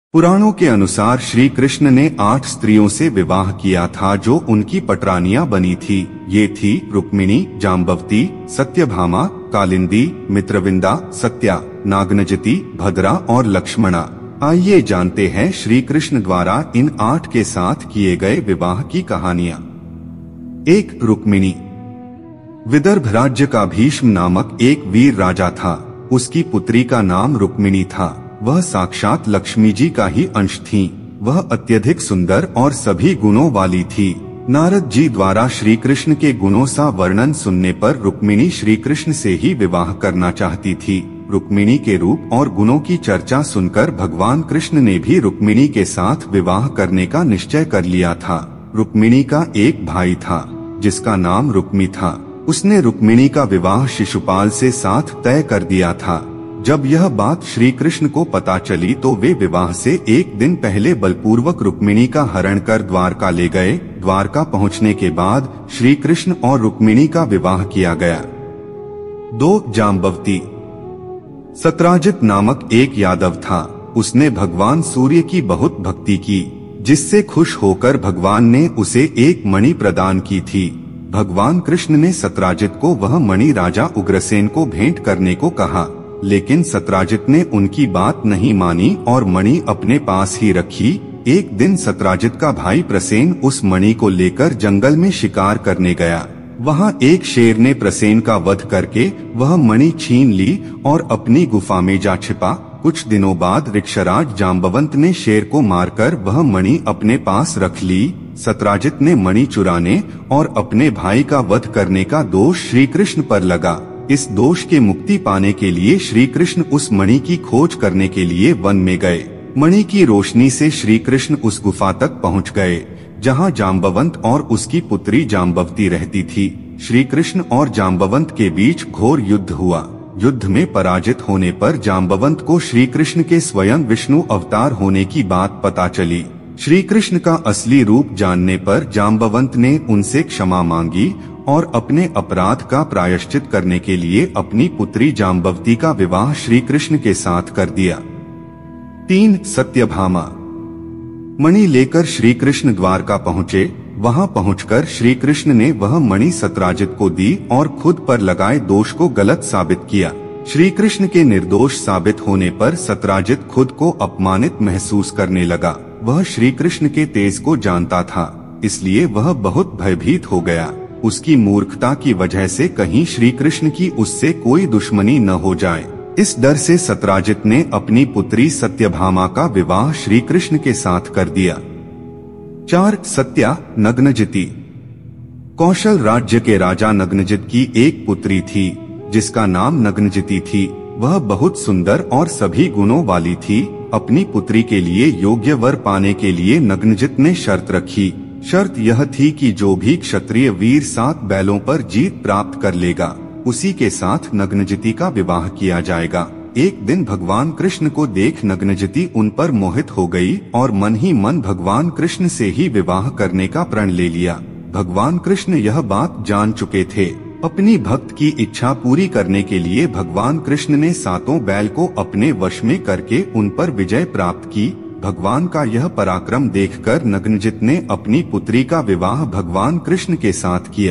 पुराणों के अनुसार श्री कृष्ण ने 8 स्त्रियों से विवाह किया था जो उनकी पटरानियां बनी थी। ये थी रुक्मिणी, जाम्बवती, सत्यभामा, कालिंदी, मित्रविंदा, सत्या, नागनजती, भद्रा और लक्ष्मणा। आइए जानते हैं श्री कृष्ण द्वारा इन 8 के साथ किए गए विवाह की कहानियां। 1. रुक्मिणी। विदर्भ राज्य का भीष्म नामक एक वीर राजा था। उसकी पुत्री का नाम रुक्मिणी था। वह साक्षात लक्ष्मी जी का ही अंश थी। वह अत्यधिक सुंदर और सभी गुणों वाली थी। नारद जी द्वारा श्री कृष्ण के गुणों सा वर्णन सुनने पर रुक्मिणी श्री कृष्ण से ही विवाह करना चाहती थी। रुक्मिणी के रूप और गुणों की चर्चा सुनकर भगवान कृष्ण ने भी रुक्मिणी के साथ विवाह करने का निश्चय कर लिया था। रुक्मिणी का एक भाई था जिसका नाम रुक्मी था। उसने रुक्मिणी का विवाह शिशुपाल से साथ तय कर दिया था। जब यह बात श्री कृष्ण को पता चली तो वे विवाह से एक दिन पहले बलपूर्वक रुक्मिणी का हरण कर द्वारका ले गए। द्वारका पहुंचने के बाद श्री कृष्ण और रुक्मिणी का विवाह किया गया। 2. जाम्बवती। सत्राजित नामक एक यादव था। उसने भगवान सूर्य की बहुत भक्ति की, जिससे खुश होकर भगवान ने उसे एक मणि प्रदान की थी। भगवान कृष्ण ने सत्राजित को वह मणि राजा उग्रसेन को भेंट करने को कहा, लेकिन सत्राजित ने उनकी बात नहीं मानी और मणि अपने पास ही रखी। एक दिन सत्राजित का भाई प्रसेन उस मणि को लेकर जंगल में शिकार करने गया। वहां एक शेर ने प्रसेन का वध करके वह मणि छीन ली और अपनी गुफा में जा छिपा। कुछ दिनों बाद ऋक्षराज जाम्बवंत ने शेर को मारकर वह मणि अपने पास रख ली। सत्राजित ने मणि चुराने और अपने भाई का वध करने का दोष श्री कृष्ण पर लगा। इस दोष के मुक्ति पाने के लिए श्री कृष्ण उस मणि की खोज करने के लिए वन में गए। मणि की रोशनी से श्री कृष्ण उस गुफा तक पहुंच गए जहां जाम्बवंत और उसकी पुत्री जाम्बवती रहती थी। श्री कृष्ण और जाम्बवंत के बीच घोर युद्ध हुआ। युद्ध में पराजित होने पर जाम्बवंत को श्री कृष्ण के स्वयं विष्णु अवतार होने की बात पता चली। श्री कृष्ण का असली रूप जानने पर जाम्बवंत ने उनसे क्षमा मांगी और अपने अपराध का प्रायश्चित करने के लिए अपनी पुत्री जाम्बवती का विवाह श्री कृष्ण के साथ कर दिया। 3. सत्यभामा। मणि लेकर श्री कृष्ण द्वारका पहुँचे। वहां पहुंचकर श्री कृष्ण ने वह मणि सत्राजित को दी और खुद पर लगाए दोष को गलत साबित किया। श्री कृष्ण के निर्दोष साबित होने पर सत्राजित खुद को अपमानित महसूस करने लगा। वह श्री कृष्ण के तेज को जानता था, इसलिए वह बहुत भयभीत हो गया। उसकी मूर्खता की वजह से कहीं श्री कृष्ण की उससे कोई दुश्मनी न हो जाए, इस डर से सत्राजित ने अपनी पुत्री सत्यभामा का विवाह श्री कृष्ण के साथ कर दिया। 4. सत्या, नग्नजिती। कौशल राज्य के राजा नग्नजित की एक पुत्री थी जिसका नाम नग्नजिती थी। वह बहुत सुंदर और सभी गुणों वाली थी। अपनी पुत्री के लिए योग्य वर पाने के लिए नग्नजित ने शर्त रखी। शर्त यह थी कि जो भी क्षत्रिय वीर 7 बैलों पर जीत प्राप्त कर लेगा उसी के साथ नग्नजिती का विवाह किया जाएगा। एक दिन भगवान कृष्ण को देख नग्नजिती उन पर मोहित हो गई और मन ही मन भगवान कृष्ण से ही विवाह करने का प्रण ले लिया। भगवान कृष्ण यह बात जान चुके थे। अपनी भक्त की इच्छा पूरी करने के लिए भगवान कृष्ण ने 7 बैल को अपने वश में करके उन पर विजय प्राप्त की। भगवान का यह पराक्रम देखकर नग्नजित ने अपनी पुत्री का विवाह भगवान कृष्ण के साथ किया।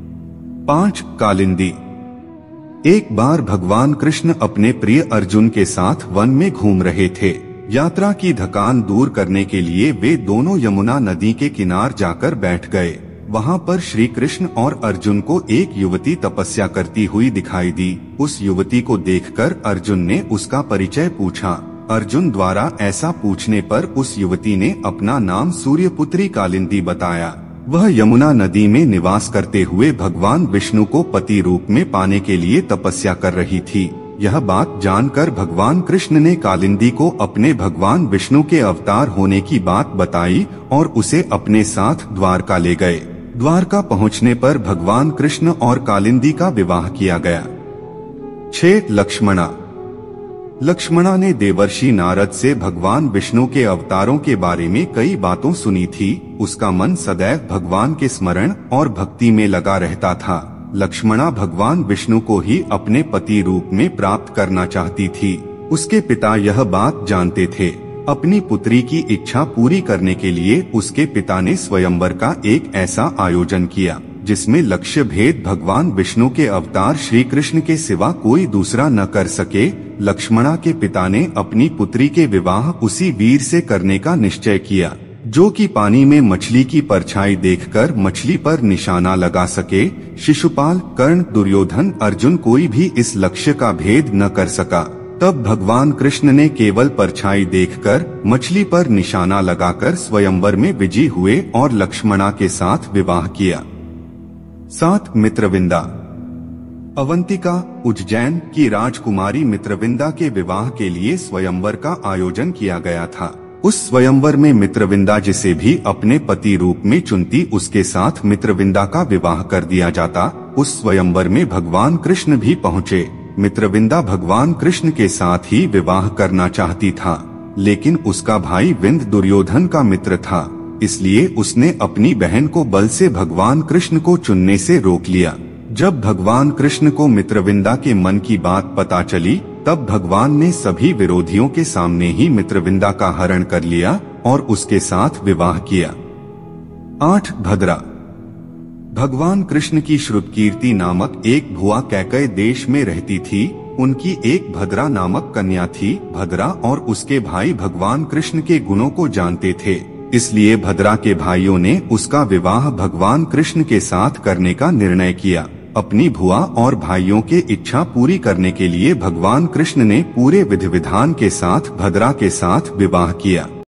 5. कालिंदी। एक बार भगवान कृष्ण अपने प्रिय अर्जुन के साथ वन में घूम रहे थे। यात्रा की थकान दूर करने के लिए वे दोनों यमुना नदी के किनार जाकर बैठ गए। वहां पर श्री कृष्ण और अर्जुन को एक युवती तपस्या करती हुई दिखाई दी। उस युवती को देखकर अर्जुन ने उसका परिचय पूछा। अर्जुन द्वारा ऐसा पूछने पर उस युवती ने अपना नाम सूर्यपुत्री कालिंदी बताया। वह यमुना नदी में निवास करते हुए भगवान विष्णु को पति रूप में पाने के लिए तपस्या कर रही थी। यह बात जानकर भगवान कृष्ण ने कालिंदी को अपने भगवान विष्णु के अवतार होने की बात बताई और उसे अपने साथ द्वारका ले गए। द्वारका पहुंचने पर भगवान कृष्ण और कालिंदी का विवाह किया गया। 6. लक्ष्मणा। लक्ष्मणा ने देवर्षि नारद से भगवान विष्णु के अवतारों के बारे में कई बातों सुनी थी। उसका मन सदैव भगवान के स्मरण और भक्ति में लगा रहता था। लक्ष्मणा भगवान विष्णु को ही अपने पति रूप में प्राप्त करना चाहती थी। उसके पिता यह बात जानते थे। अपनी पुत्री की इच्छा पूरी करने के लिए उसके पिता ने स्वयंवर का एक ऐसा आयोजन किया जिसमें लक्ष्य भेद भगवान विष्णु के अवतार श्री कृष्ण के सिवा कोई दूसरा न कर सके। लक्ष्मणा के पिता ने अपनी पुत्री के विवाह उसी वीर से करने का निश्चय किया जो कि पानी में मछली की परछाई देखकर मछली पर निशाना लगा सके। शिशुपाल, कर्ण, दुर्योधन, अर्जुन कोई भी इस लक्ष्य का भेद न कर सका। तब भगवान कृष्ण ने केवल परछाई देखकर मछली पर निशाना लगाकर स्वयंवर में विजयी हुए और लक्ष्मणा के साथ विवाह किया। 7. मित्रविंदा। अवंतिका, उज्जैन की राजकुमारी मित्रविंदा के विवाह के लिए स्वयंवर का आयोजन किया गया था। उस स्वयंवर में मित्रविंदा जिसे भी अपने पति रूप में चुनती उसके साथ मित्रविंदा का विवाह कर दिया जाता। उस स्वयंवर में भगवान कृष्ण भी पहुँचे। मित्रविंदा भगवान कृष्ण के साथ ही विवाह करना चाहती था, लेकिन उसका भाई विंद दुर्योधन का मित्र था, इसलिए उसने अपनी बहन को बल से भगवान कृष्ण को चुनने से रोक लिया। जब भगवान कृष्ण को मित्रविंदा के मन की बात पता चली, तब भगवान ने सभी विरोधियों के सामने ही मित्रविंदा का हरण कर लिया और उसके साथ विवाह किया। 8. भद्रा। भगवान कृष्ण की श्रुतकीर्ति नामक एक भुआ कैकय देश में रहती थी। उनकी एक भद्रा नामक कन्या थी। भद्रा और उसके भाई भगवान कृष्ण के गुणों को जानते थे, इसलिए भद्रा के भाइयों ने उसका विवाह भगवान कृष्ण के साथ करने का निर्णय किया। अपनी भुआ और भाइयों के इच्छा पूरी करने के लिए भगवान कृष्ण ने पूरे विधि विधान के साथ भद्रा के साथ विवाह किया।